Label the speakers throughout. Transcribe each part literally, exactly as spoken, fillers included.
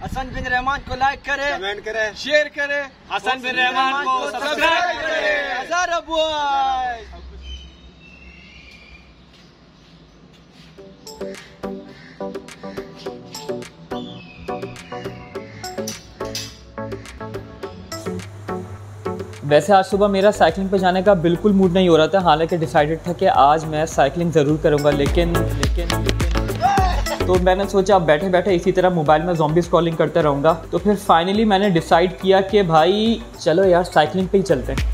Speaker 1: हसन बिन रहमान को लाइक करे,
Speaker 2: कमेंट करे,
Speaker 1: शेयर करे, हसन बिन रहमान को सब्सक्राइब करे। हज़ार बॉय।
Speaker 3: वैसे आज सुबह मेरा साइकिलिंग पे जाने का बिल्कुल मूड नहीं हो रहा था, हालांकि डिसाइडेड था कि आज मैं साइकिलिंग ज़रूर करूँगा, लेकिन लेकिन लेकिन तो मैंने सोचा अब बैठे बैठे इसी तरह मोबाइल में ज़ॉम्बी स्क्रॉलिंग करते रहूँगा। तो फिर फाइनली मैंने डिसाइड किया कि भाई चलो यार साइकिलिंग पे ही चलते हैं।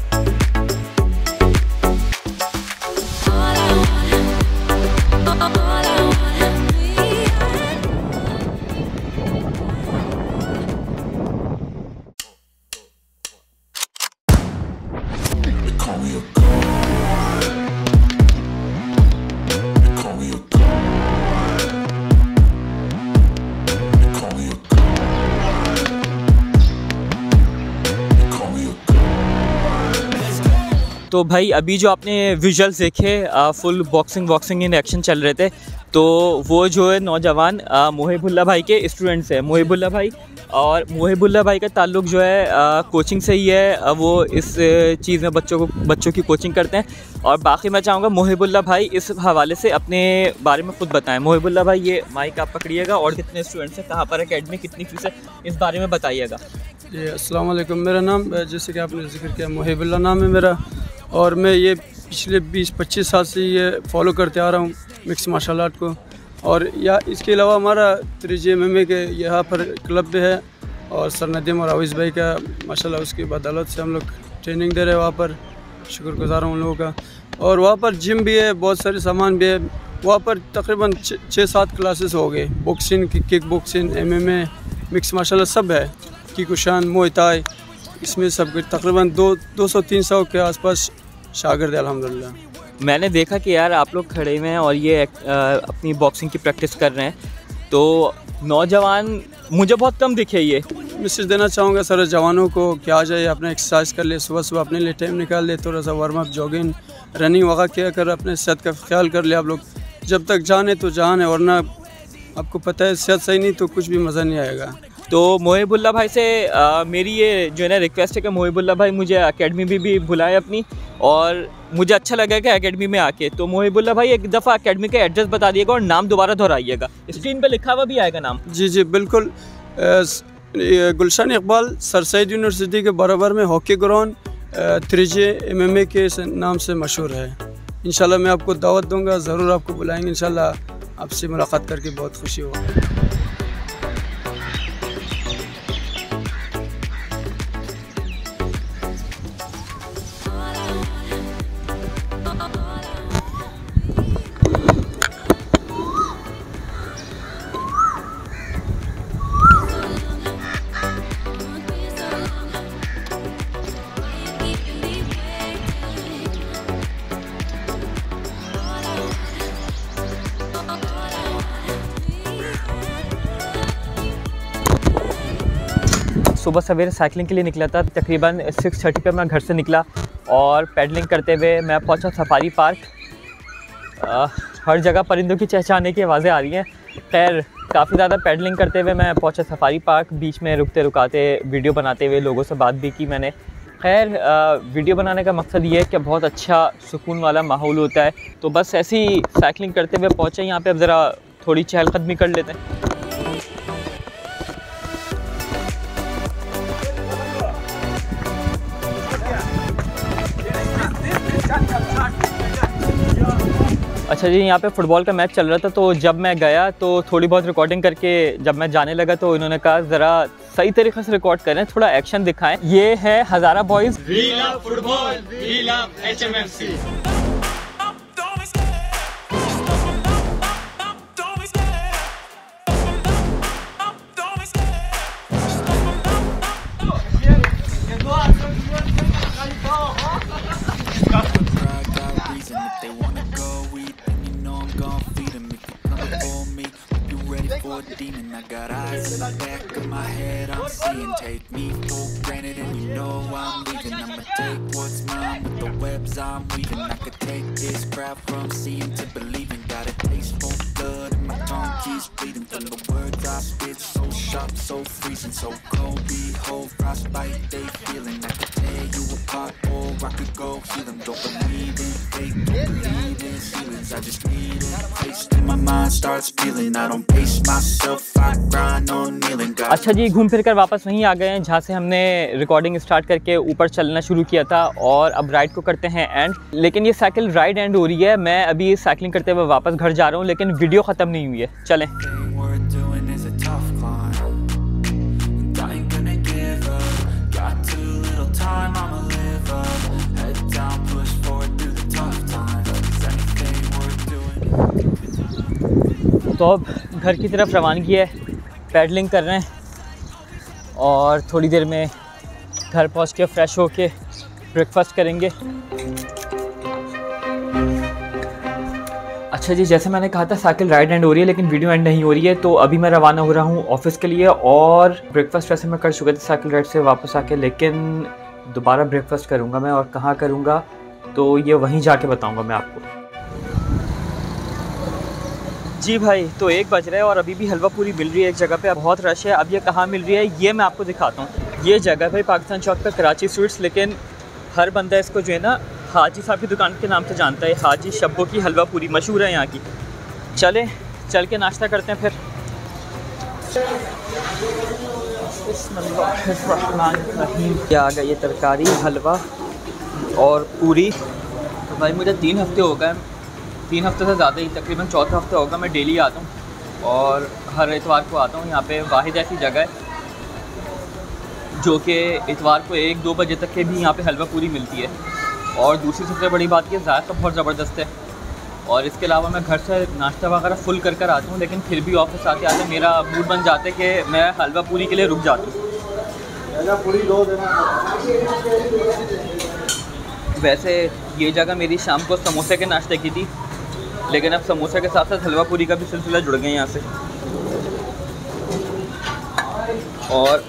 Speaker 3: तो भाई अभी जो आपने विजुअल्स देखे full boxing boxing in action चल रहे थे, तो वो जो है नौजवान मोहिबुल्लाह भाई के स्टूडेंट्स हैं। मोहिबुल्लाह भाई और मोहिबुल्लाह भाई का ताल्लुक़ जो है आ, कोचिंग से ही है। आ, वो इस चीज़ में बच्चों को बच्चों की कोचिंग करते हैं। और बाकी मैं चाहूँगा मोहिबुल्लाह भाई इस हवाले से अपने बारे में ख़ुद बताएं। मोहिबुल्लाह भाई ये माइक आप पकड़िएगा, और कितने स्टूडेंट्स हैं, कहाँ पर एकेडमी, कितनी फ़ीस है, इस बारे में बताइएगा।
Speaker 4: जी अस्सलाम वालेकुम, मेरा नाम जैसे कि आपने जिक्र किया मोहिबुल्लाह नाम है मेरा, और मैं ये पिछले बीस पच्चीस साल से ये फॉलो करते आ रहा हूँ मिक्स मार्शल आर्ट को। और या इसके अलावा हमारा त्रिजी एम एम ए के यहाँ पर क्लब भी है, और सर नदीम और आविज़ भाई का माशाल्लाह उसकी बदौलत से हम लोग ट्रेनिंग दे रहे हैं वहाँ पर, शुक्रगुज़ार हूँ उन लोगों का। और वहाँ पर जिम भी है, बहुत सारे सामान भी है वहाँ पर। तकरीबन छः सात क्लासेस हो गए, boxing, kick boxing, M M A, mix martial art सब है, किकुशान, मुay थाई, इसमें सब तकरीबन दो दो सौ तीन सौ के आसपास शागिर्द अल्हम्दुलिल्लाह।
Speaker 3: मैंने देखा कि यार आप लोग खड़े हुए हैं और ये आ, अपनी बॉक्सिंग की प्रैक्टिस कर रहे हैं, तो नौजवान मुझे बहुत कम दिखे। ये
Speaker 4: मैसेज देना चाहूँगा सारे जवानों को कि आ जाए, अपना एक्सरसाइज कर ले, सुबह सुबह अपने लिए टाइम निकाल ले, थोड़ा सा वार्म अप, जॉगिंग, रनिंग वगैरह किया कर, अपने सेहत का ख्याल कर ले। आप लोग जब तक जाने तो जान है, वरना आपको पता है सेहत सही नहीं तो कुछ भी मज़ा नहीं आएगा।
Speaker 3: तो मोहिबुल्लाह भाई से आ, मेरी ये जो है ना रिक्वेस्ट है कि मोहिबुल्लाह भाई मुझे एकेडमी भी, भी बुलाएं अपनी, और मुझे अच्छा लगा कि एकेडमी में आके। तो मोहिबुल्लाह भाई एक दफ़ा एकेडमी का एड्रेस बता दिएगा और नाम दोबारा दोहराइएगा, स्क्रीन पे लिखा हुआ भी आएगा नाम।
Speaker 4: जी जी बिल्कुल, गुलशन इकबाल सर सैयद यूनिवर्सिटी के बराबर में हॉकी ग्राउंड त्रिजे एम एम ए के नाम से मशहूर है। इंशाल्लाह मैं आपको दावत दूंगा, ज़रूर आपको बुलाएंगे। इंशाल्लाह आपसे मुलाकात करके बहुत खुशी होगी।
Speaker 3: सुबह सवेरे साइकिलिंग के लिए निकला था, तकरीबन सिक्स थर्टी पे मैं घर से निकला और पैडलिंग करते हुए मैं पहुंचा सफारी पार्क। आ, हर जगह परिंदों की चहचहाने की आवाज़ें आ रही हैं। खैर काफ़ी ज़्यादा पैडलिंग करते हुए मैं पहुंचा सफारी पार्क, बीच में रुकते रुकाते वीडियो बनाते हुए लोगों से बात भी की मैंने। खैर वीडियो बनाने का मकसद ये है कि बहुत अच्छा सुकून वाला माहौल होता है, तो बस ऐसी साइकिलिंग करते हुए पहुँचे यहाँ पर। अब ज़रा थोड़ी चहलकदमी कर लेते हैं। अच्छा जी, यहाँ पे फ़ुटबॉल का मैच चल रहा था, तो जब मैं गया तो थोड़ी बहुत रिकॉर्डिंग करके जब मैं जाने लगा तो इन्होंने कहा ज़रा सही तरीके से रिकॉर्ड करें, थोड़ा एक्शन दिखाएं। ये है Hazara boys.
Speaker 1: We love football, we love H M F C.
Speaker 5: Demon, I got eyes in the back of my head, I'm seeing. Take me for granted and you know I'm leaving. I'ma take what's mine with the webs I'm weaving. I could take this crowd from seeing to believing. Got a taste for blood and my tongue keeps bleeding from the words I spit, so sharp, so freezing, so cold. Behold, frostbite, they feeling. I could tear you apart, or I could go heal them. Don't believe in fate, don't believe in feelings. I just need a taste and my mind starts feeling. I don't pace myself, I grind on kneeling.
Speaker 3: अच्छा जी, घूम फिर कर वापस वहीं आ गए हैं जहाँ से हमने रिकॉर्डिंग स्टार्ट करके ऊपर चलना शुरू किया था, और अब राइड को करते हैं एंड। लेकिन ये साइकिल राइड एंड हो रही है, मैं अभी साइकिलिंग करते हुए वापस घर जा रहा हूँ, लेकिन वीडियो ख़त्म नहीं हुई है। चलें। तो अब घर की तरफ रवानगी है, पैडलिंग कर रहे हैं और थोड़ी देर में घर पहुंच के फ्रेश होके ब्रेकफास्ट करेंगे। अच्छा जी, जैसे मैंने कहा था साइकिल राइड एंड हो रही है, लेकिन वीडियो एंड नहीं हो रही है। तो अभी मैं रवाना हो रहा हूँ ऑफिस के लिए, और ब्रेकफास्ट वैसे मैं कर चुका था साइकिल राइड से वापस आके, लेकिन दोबारा ब्रेकफास्ट करूँगा मैं, और कहाँ करूँगा तो ये वहीं जाके बताऊँगा मैं आपको। जी भाई, तो एक बज रहा है और अभी भी हलवा पूरी मिल रही है एक जगह पे, बहुत रश है। अब ये कहाँ मिल रही है ये मैं आपको दिखाता हूँ। ये जगह भाई पाकिस्तान चौक पे कराची स्वीट्स, लेकिन हर बंदा इसको जो है ना हाजी साहब की दुकान के नाम से जानता है। हाजी शब्बों की हलवा पूरी मशहूर है यहाँ की। चलें, चल के नाश्ता करते हैं फिर। ये आ गई ये तरकारी, हलवा और पूरी। तो भाई मुझे तीन हफ्ते हो गए, तीन हफ्ते से ज़्यादा ही, तकरीबन चौथा हफ्ता होगा मैं डेली आता हूँ, और हर इतवार को आता हूँ। यहाँ पे वाहिद ऐसी जगह है जो कि इतवार को एक दो बजे तक के भी यहाँ पे हलवा पूरी मिलती है। और दूसरी सबसे बड़ी बात ये जायका बहुत ज़बरदस्त है। और इसके अलावा मैं घर से नाश्ता वगैरह फुल कर कर आता हूँ, लेकिन फिर भी ऑफिस आते आते मेरा मूड बन जाता है कि मैं हलवा पूरी के लिए रुक जाता हूँ। वैसे ये जगह मेरी शाम को समोसे के नाश्ते की थी, लेकिन अब समोसे के साथ साथ हलवा पूरी का भी सिलसिला जुड़ गए यहाँ से। और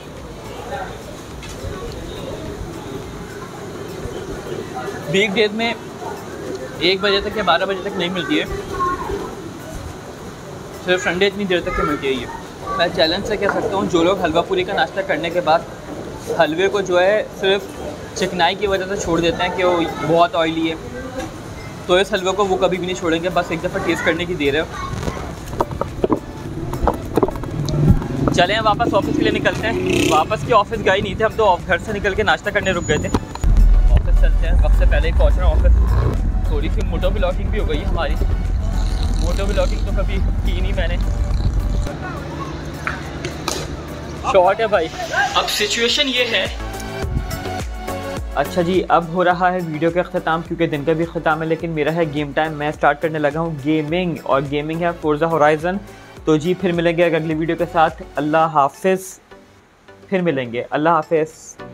Speaker 3: वीक डेज में एक बजे तक या बारह बजे तक नहीं मिलती है, सिर्फ संडे इतनी देर तक के मिलती है। ये मैं चैलेंज से कह सकता हूँ, जो लोग हलवा पूरी का नाश्ता करने के बाद हलवे को जो है सिर्फ चिकनाई की वजह से छोड़ देते हैं कि वो बहुत ऑयली है, तो इस हलवे को वो कभी भी नहीं छोड़ेंगे। बस एक दफ़ा टेस्ट करने की देर है। चलें वापस ऑफिस के लिए निकलते हैं। वापस के ऑफिस गए नहीं थे हम, तो घर से निकल के नाश्ता करने रुक गए थे। ऑफिस चलते हैं, वक्त से पहले ही पहुँच रहे हैं ऑफिस। थोड़ी सी मोटो ब्लॉगिंग भी हो गई हमारी। मोटो ब्लॉगिंग तो कभी की नहीं मैंने, शॉर्ट है भाई। अब सिचुएशन ये है। अच्छा जी, अब हो रहा है वीडियो का अख्ताम, क्योंकि दिन का भी अख्ताम है, लेकिन मेरा है गेम टाइम। मैं स्टार्ट करने लगा हूँ गेमिंग, और गेमिंग है फोर्जा होराइजन। तो जी फिर मिलेंगे अगली वीडियो के साथ। अल्लाह हाफिज़, फिर मिलेंगे। अल्लाह हाफिज़।